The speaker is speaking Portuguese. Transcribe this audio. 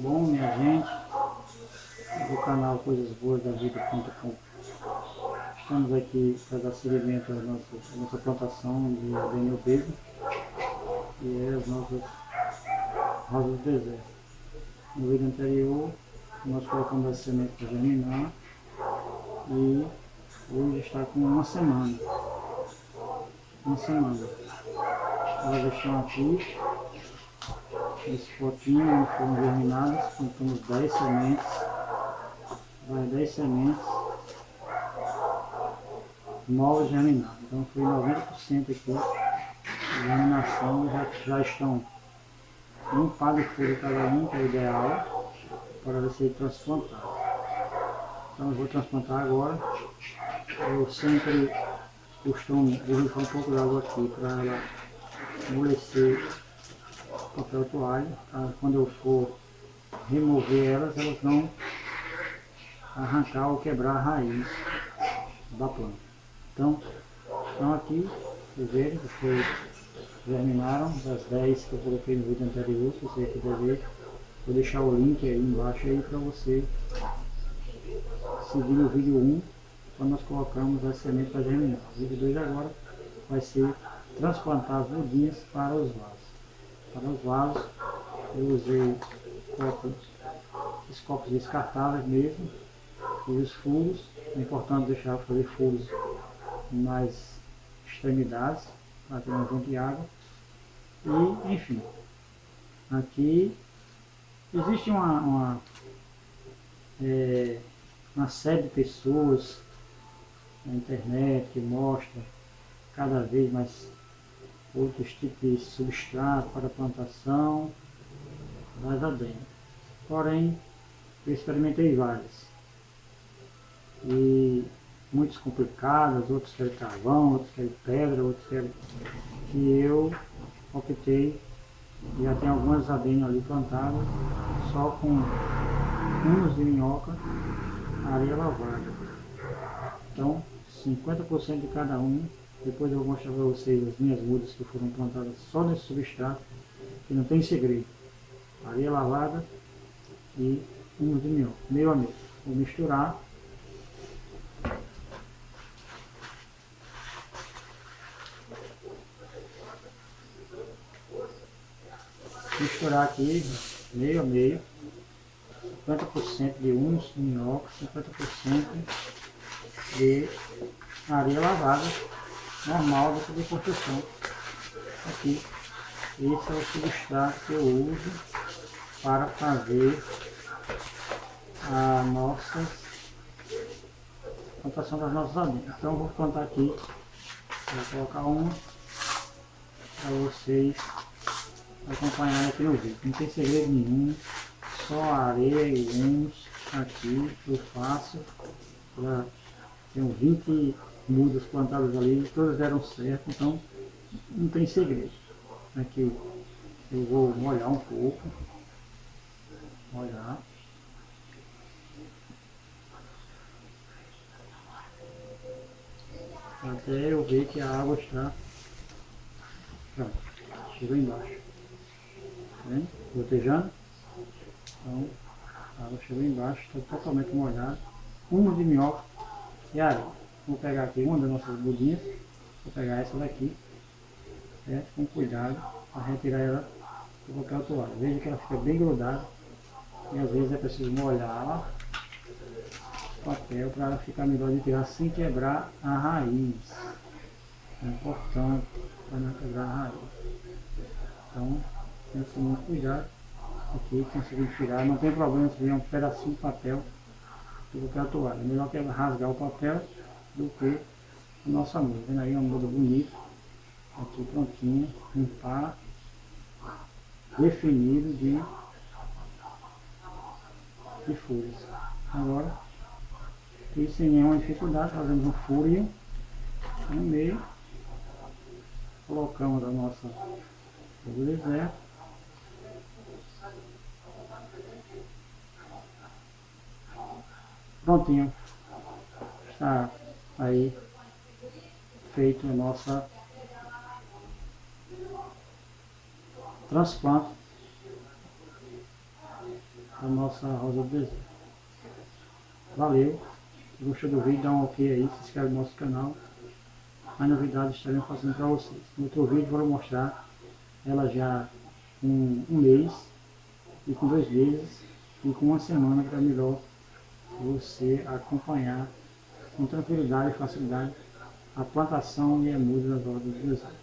Bom, minha gente, do canal coisasboasdavida.com. Estamos aqui para dar seguimento à nossa plantação de abelha obesa e as nossas rosas do deserto. No vídeo anterior, nós colocamos as sementes para germinar e hoje está com uma semana. Elas estão aqui nesse potinho onde foram germinadas, contamos 10 sementes, vai 10 sementes novas germinadas. Então foi 90% aqui de germinação, já estão um par de folha cada um, que é o ideal para ser transplantado. Então eu vou transplantar agora. Eu sempre costumo borrifar um pouco de água aqui para ela amolecer o papel toalha, quando eu for remover elas não arrancar ou quebrar a raiz da planta. Então aqui, vocês verem que foi, germinaram das 10 que eu coloquei no vídeo anterior. Se você quiser ver, vou deixar o link aí embaixo aí para você seguir o vídeo 1, quando nós colocamos as sementes para germinar. O vídeo 2 agora vai ser transplantar as mudinhas para os vasos. Para os vasos eu usei esses copos descartáveis mesmo, e os furos. É importante deixar fazer furos nas extremidades para que não junte água. E enfim, aqui existe uma série de pessoas na internet que mostra cada vez mais outros tipos de substrato para plantação das abelhas. Porém, eu experimentei várias e muitas complicadas, outros querem carvão, outros querem pedra, outros querem, que eu optei. Já tem algumas abelhas ali plantadas só com humus de minhoca, areia lavada. Então 50% de cada um. Depois eu vou mostrar para vocês as minhas mudas que foram plantadas só nesse substrato, que não tem segredo: areia lavada e humus de minhoca, meio a meio. Vou misturar. Misturar aqui meio a meio, 50% de humus de minhoca, 50% de areia lavada normal de construção. Aqui, esse é o substrato que eu uso para fazer a nossa plantação das nossas abelhas. Então eu vou plantar aqui, vou colocar uma para vocês acompanharem aqui no vídeo. Não tem segredo nenhum, só a areia e o humus aqui eu faço. Tenho 20 mudas plantadas ali, todas deram certo, então não tem segredo. Aqui eu vou molhar um pouco, até eu ver que a água está pronto, chegou embaixo, tá vendo? Gotejando. Então a água chegou embaixo, está totalmente molhada, humus de minhoca e areia. Vou pegar aqui uma das nossas mudinhas, vou pegar essa daqui, certo? Com cuidado para retirar ela do papel toalha. Veja que ela fica bem grudada e às vezes é preciso molhar o papel para ela ficar melhor de tirar sem quebrar a raiz. É importante para não quebrar a raiz. Então, tem que ter muito cuidado. Aqui, conseguir tirar, não tem problema se vier um pedacinho de papel do papel toalha. É melhor que ela rasgar o papel do que a nossa muda. Vendo aí uma muda bonita, aqui prontinha, limpar, definido de folhas. Agora, aqui sem nenhuma dificuldade, fazemos um furinho no meio, colocamos a nossa do deserto, prontinho, está aí feito a nossa transplante a nossa rosa do deserto. Valeu! Se gostou do vídeo, dá um ok aí, se inscreve no nosso canal. Mais novidades estaremos fazendo para vocês. No outro vídeo vou mostrar ela já com um mês, e com 2 meses, e com 1 semana, para melhor você acompanhar com tranquilidade e facilidade a plantação e a muda das rodas do deserto.